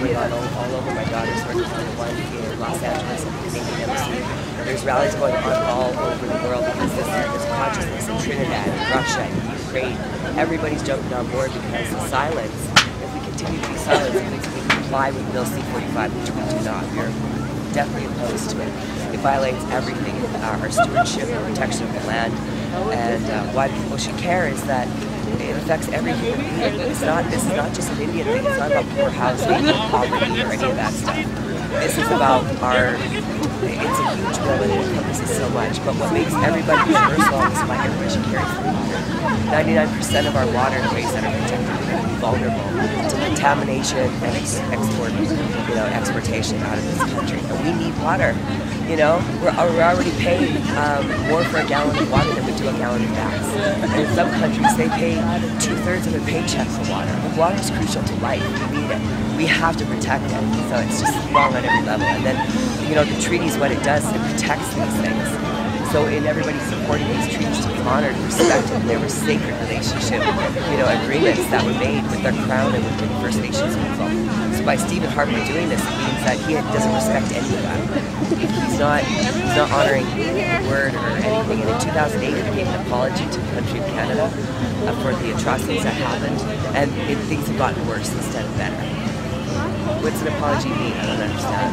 going on all over. My daughter's working on one in Los Angeles at the Canadian Embassy. There's rallies going on all over the world because there's consciousness in Trinidad, Russia, Ukraine. Everybody's jumping on board because the silence, if we continue to be silent, it means we comply with Bill C-45, which we do not. We're definitely opposed to it. It violates everything, our stewardship, the protection of the land, and why people should care is that it affects every human being. This is not just an Indian thing. It's not about poor housing, poverty, or any of that stuff. This is about it's a huge bill and it encompasses so much, but what makes everybody universal is why everybody should carry food. 99% of our waterways that are protected are going to be vulnerable to contamination and exportation out of this country. And we need water. You know, we're already paying more for a gallon of water than we do a gallon of gas. And in some countries, they pay 2/3 of a paycheck for water. But water is crucial to life. We need it. We have to protect it. So it's just wrong on every level. And then, you know, the treaties, what it does, it protects these things. So in everybody supporting these treaties to be honored, respected, and there were sacred relationship, you know, agreements that were made with their crown and with the First Nations people. So by Stephen Harper doing this, it means that he doesn't respect any of that. He's not honoring the word or anything. And in 2008, he gave an apology to the country of Canada for the atrocities that happened, and things have gotten worse instead of better. What's an apology mean? I don't understand.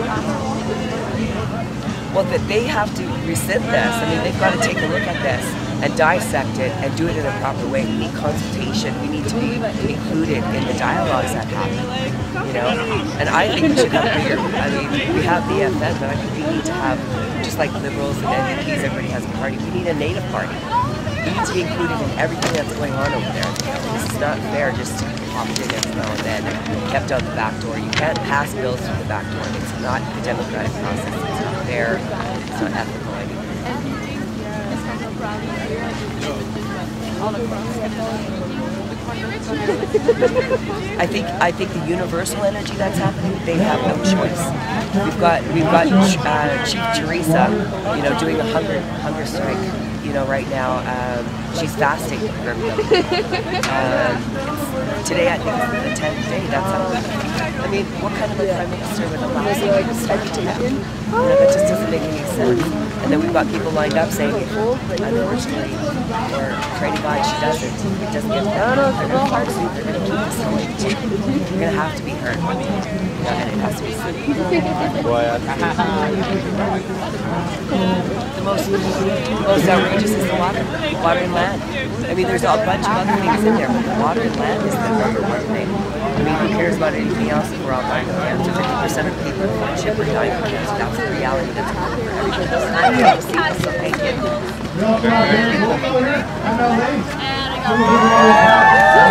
Well, that they have to rescind this. I mean, they've got to take a look at this and dissect it and do it in a proper way. We need consultation. We need to be included in the dialogues that happen, you know? And I think we should have bigger, I mean, we have the FN, but I think we need to have, just like Liberals and NDPs, everybody has a party, we need a Native party. We need to be included in everything that's going on over there. This is not fair just to be popped in every now and then and kept out the back door. You can't pass bills through the back door. It's not a democratic process. It's not fair. It's not ethical. I think the universal energy that's happening, they have no choice. We've got Chief Teresa, you know, doing a hunger strike, you know, right now. She's fasting for everybody. Today I think it's the 10th day. That's how. I mean, what kind of a prime minister would allow somebody to strike to that? You know, that just doesn't make any sense. And then we've got people lined up saying, unfortunately, or praying to God, she doesn't. It doesn't get better. They're going to force you. They're going to keep us going. You're going to have to be heard. You know, and it has to be said. The most outrageous is the water and land. I mean, there's a bunch of other things in there, but the water and land is the number one thing. I mean, who cares about anything else if we're all dying of cancer? 50% of people in one ship are dying of cancer. That's the reality that's going on for everybody. So thank you.